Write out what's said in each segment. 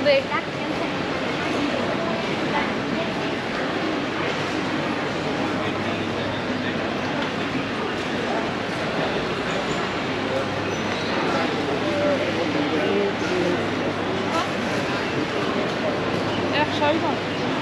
đây. Echt zuiver.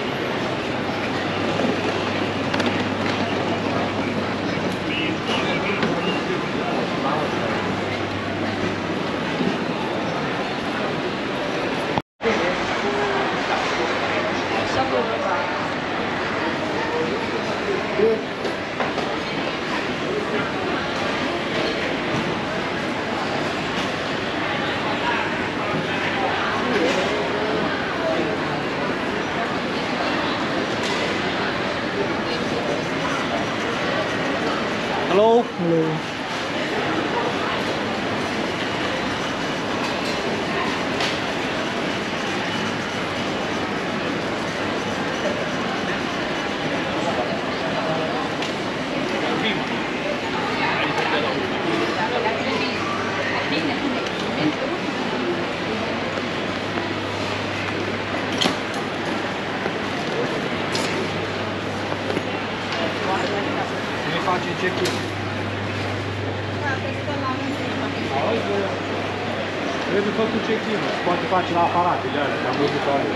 Hello. Hello. Trebuie făcut check-in, poate face la aparate de alea, am văzut alea.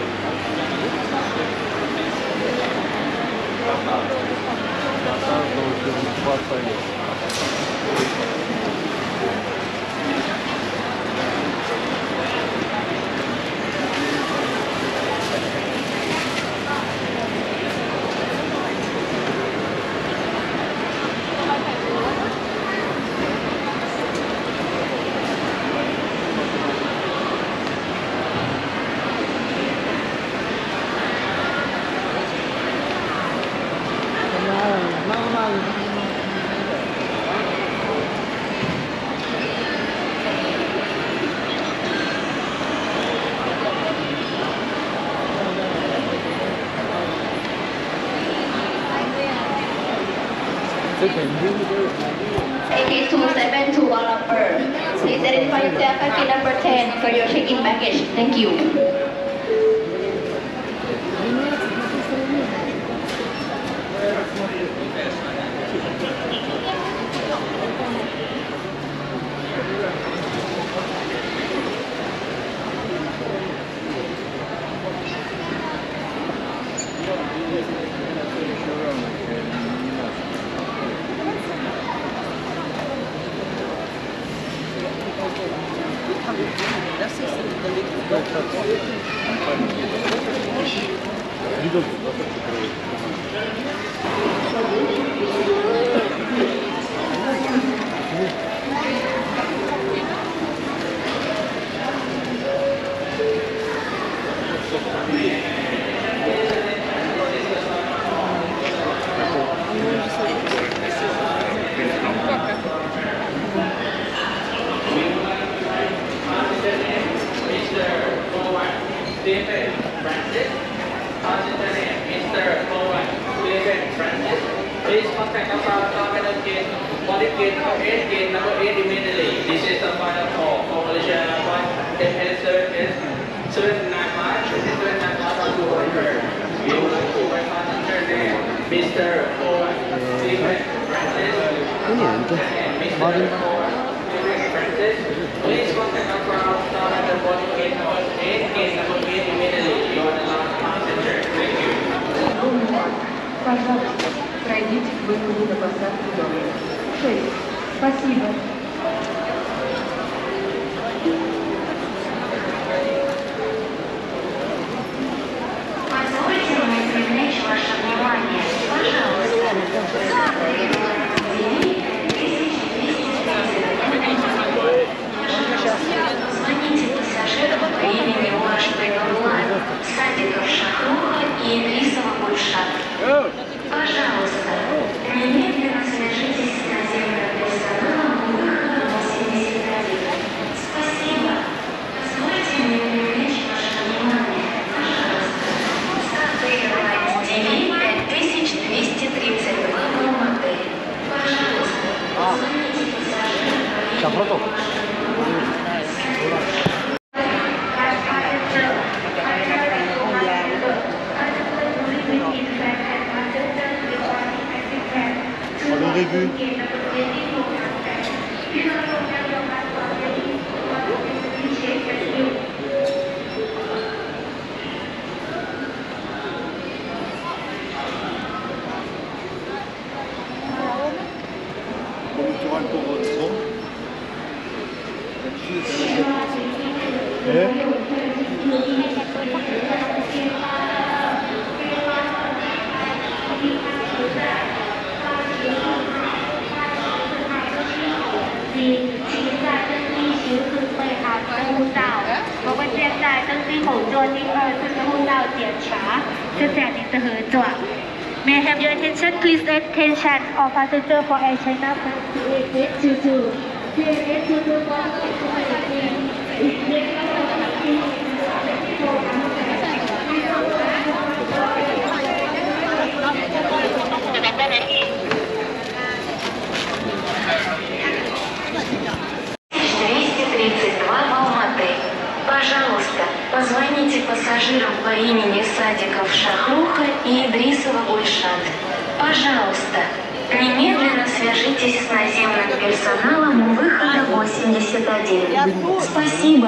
AK272 Kuala Lumpur. Please identify yourself at gate number 10 for your check-in baggage. Thank you. Please contact us at gate, boarding gate number 8, gate number 8 immediately. This is the final call for Malaysia Airlines. FS service 795, 795 to Horner. We would like to welcome passenger name, Mr. Stephen Francis. And Mr. Francis. Please contact us at the boarding gate number 8, gate number 8 immediately. You are the last passenger. Thank you. Пожалуйста, пройдите к выходу на посадку дома. 6. Спасибо. Позвольте мне привлечь ваше внимание. Пожалуйста. Звоните пассажирам по имени Машпринг Садиков Шахруха и Идрисова Гульшат. Пожалуйста, немедленно свяжитесь с наземным персоналом у выхода 81. Спасибо. Позвольте мне привлечь ваше внимание. Пожалуйста. Сады Airlines DV 5232 в модели. Пожалуйста, звоните пассажирам по имени Машпринг. Bonjour pour votre son. Eh? 我们现在登机口座第2次的护照检查，谢谢您的合作。May I have your attention, please? Attention, all passengers for Air China Flight 8822. CNS 232 в Алматы. Пожалуйста, позвоните пассажирам по имени Садиков Шахруха и Идрисова Гульшат. Пожалуйста, немедленно свяжитесь с наземным персоналом у выхода 81. Спасибо.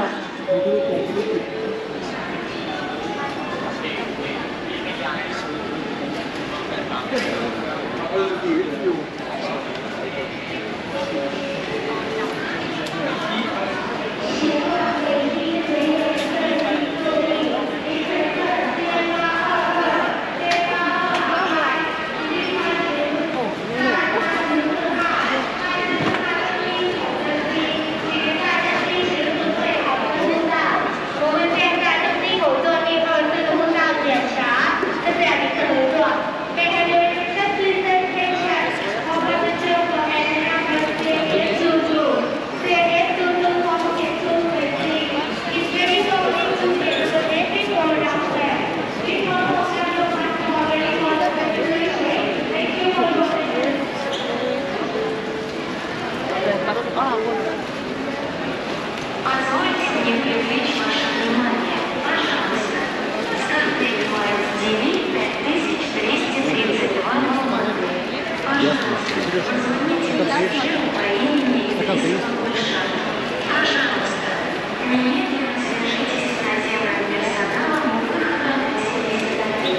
Позвольте мне привлечь ваше внимание. Пожалуйста, Starting Flight DV 5232 в Алматы. Пожалуйста, позвоните пассажиру по имени Идрисова Гульшат. Пожалуйста, немедленно свяжитесь с наземным персоналом у выхода 81.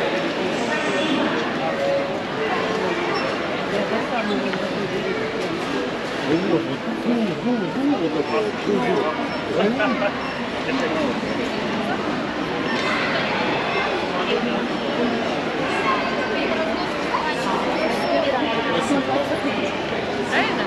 Спасибо.